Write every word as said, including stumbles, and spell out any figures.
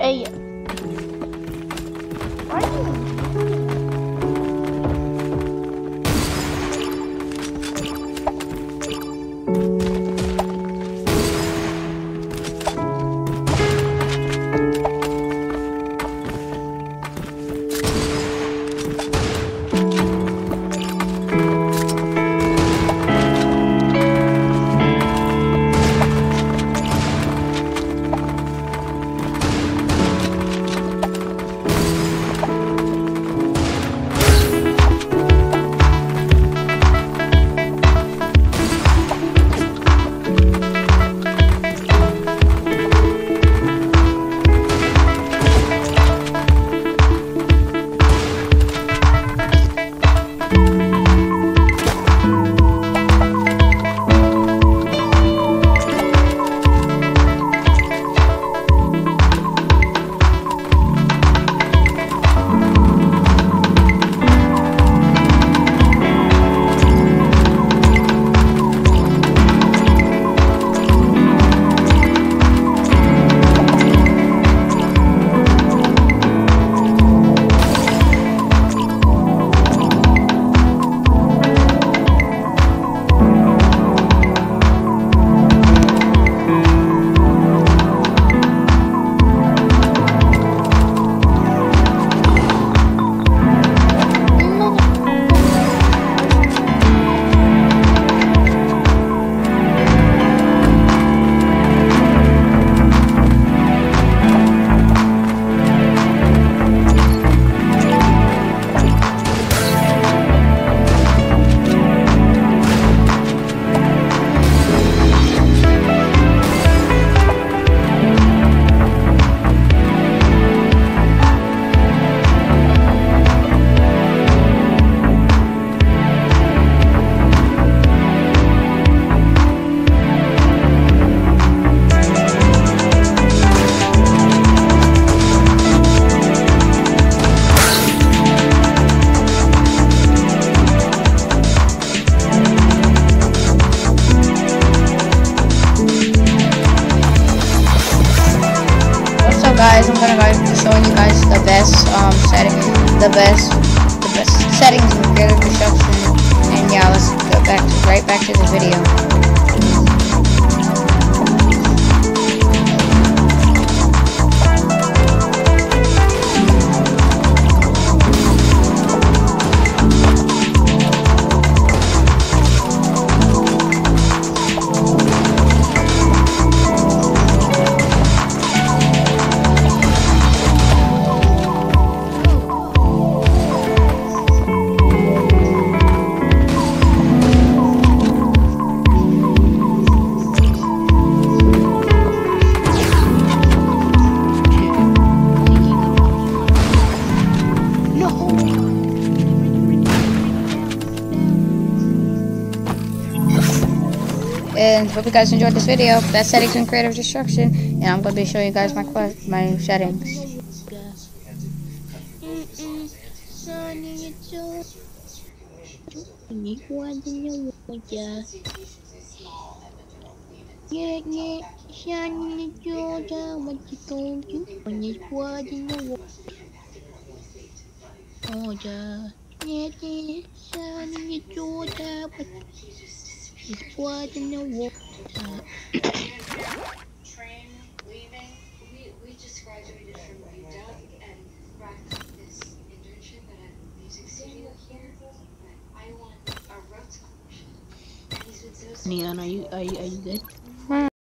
Hey. Why are you? Guys, I'm gonna guys be showing you guys the best um setting, the best, the best settings in creative destruction. And yeah, let's go back to, right back to the video. And hope you guys enjoyed this video. Best settings in creative destruction, and I'm gonna be showing you guys my my settings. It's blood in the water. Train leaving. We we just graduated from U W and wrapped up this internship at a music studio here. But I won a road scholarship. And he's been so. Neon, are you are you are you good?